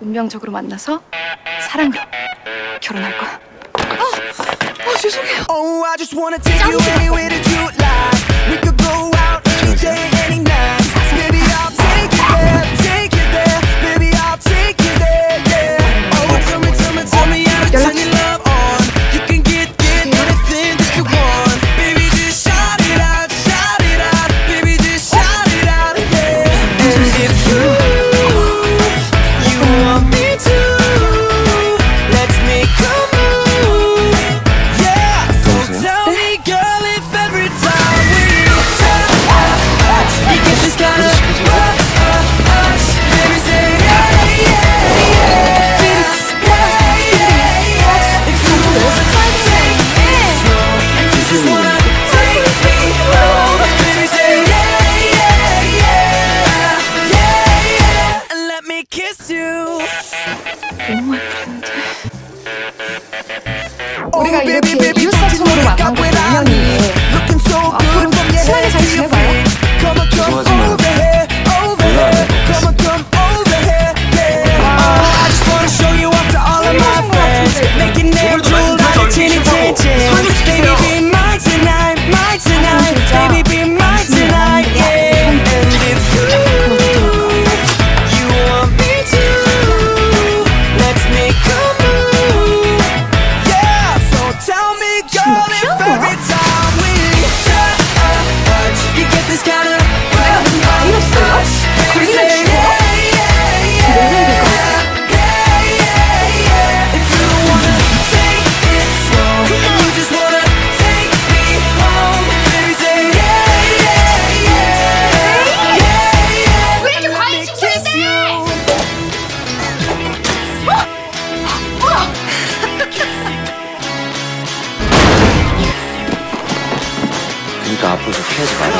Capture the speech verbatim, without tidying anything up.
운명적으로 만나서 사랑으로 결혼할 거야. 어, 어 죄송해요. Oh, I just wanna take you anywhere that you like. We could go out any day, any night. Baby, I'll take you there, take you there. Baby, I'll take you there, yeah. Oh, tell me, tell me, tell me how to turn your love on. You can get, get anything that you want. Baby, just shout it out, shout it out. Baby, just shout it out, yeah. And if you, you want me to, let's make a move, yeah. So tell me, girl, if every time we touch, you get this kind of rush. Baby, say yeah, yeah, yeah, yeah, yeah, yeah. If you wanna take me slow, and you just wanna take me home, baby, say yeah, yeah, yeah, yeah, yeah, and let me kiss you. 너무 예쁜데. 우리가 이렇게 이웃사촌으로 만난 것도 인연이에요. 앞으로 친하게 잘 지내봐요. 죄송하지만 몰라요. 그러니까 앞으로 그렇게 하지 마.